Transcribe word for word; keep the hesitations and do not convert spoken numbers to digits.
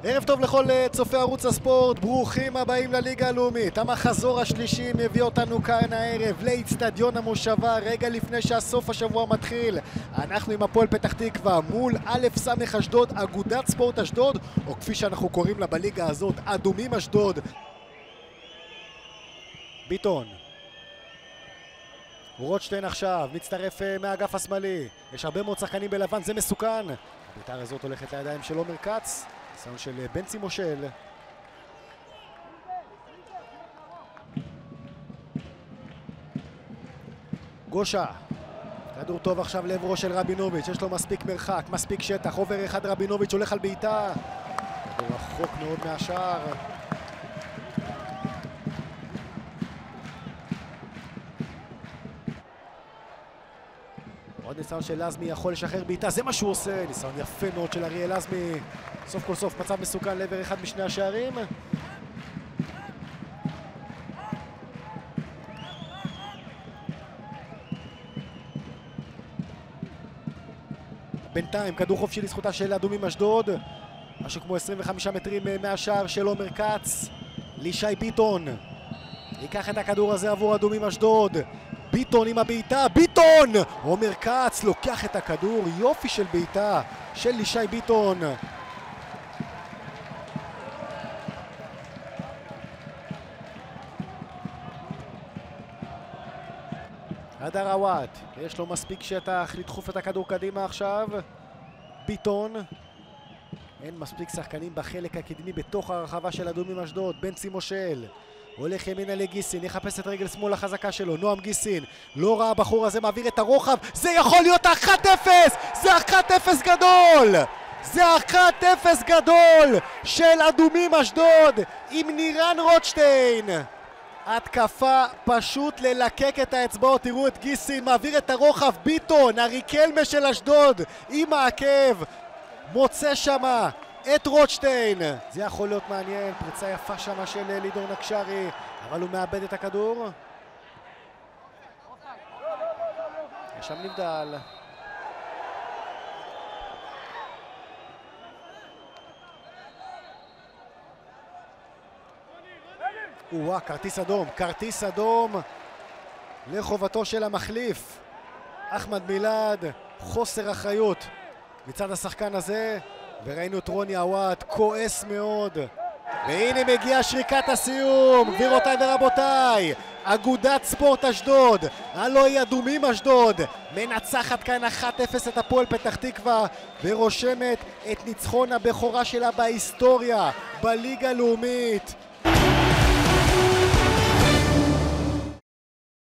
ערב טוב לכל צופי ערוץ הספורט, ברוכים הבאים לליגה הלאומית. המחזור השלישי מביא אותנו כאן הערב לאצטדיון המושבה רגע לפני שהסוף השבוע מתחיל. אנחנו עם הפועל פתח תקווה מול א' ס' אשדוד, אגודת ספורט אשדוד, או כפי שאנחנו קוראים לה בליגה הזאת, אדומים אשדוד. ביטון רוטשטיין עכשיו מצטרף מהאגף השמאלי, יש הרבה מאוד שחקנים בלבן, זה מסוכן. הבית"ר הזאת הולכת לידיים של עומר כץ, ניסיון של בנצי מושל. גושה, כדור טוב עכשיו לעברו של רבינוביץ', יש לו מספיק מרחק, מספיק שטח, עובר אחד רבינוביץ', הולך על בעיטה, כדור רחוק מאוד מהשער. עוד ניסיון של לזמי, יכול לשחרר בעיטה, זה מה שהוא עושה, ניסיון יפה מאוד של אריאל לזמי. סוף כל סוף מצב מסוכן לעבר אחד משני השערים. בינתיים כדור חופשי לזכותה של אדומים אשדוד, משהו כמו עשרים וחמישה מטרים מהשער של עומר כץ. לישי ביטון ייקח את הכדור הזה עבור אדומים אשדוד, ביטון עם הבעיטה, ביטון! עומר כץ לוקח את הכדור, יופי של בעיטה של לישי ביטון. הדר עוואד, יש לו מספיק שטח לדחוף את הכדור קדימה עכשיו. ביטון, אין מספיק שחקנים בחלק הקדמי בתוך הרחבה של אדומים אשדוד. בנצי מושל הולך ימינה לגיסין, יחפש את רגל שמאל החזקה שלו, נועם גיסין, לא ראה הבחור הזה, מעביר את הרוחב, זה יכול להיות אחת אפס! זה אחת אפס גדול! זה אחת אפס גדול של אדומים אשדוד עם נירן רוטשטיין. התקפה פשוט ללקק את האצבעות, תראו את גיסין, מעביר את הרוחב, ביטון, הריקלמה של אשדוד עם העקב, מוצא שמה את רוטשטיין. זה יכול להיות מעניין, פריצה יפה שמה של לידור נקשרי, אבל הוא מאבד את הכדור. יש שם נבדל. וואה, כרטיס אדום, כרטיס אדום לחובתו של המחליף אחמד מילד, חוסר אחריות מצד השחקן הזה, וראינו את רוני עוואד כועס מאוד. והנה מגיעה שריקת הסיום, גבירותיי ורבותיי, אגודת ספורט אשדוד, הלא היא אדומים אשדוד, מנצחת כאן אחת אפס את הפועל פתח תקווה ורושמת את ניצחון הבכורה שלה בהיסטוריה בליגה הלאומית.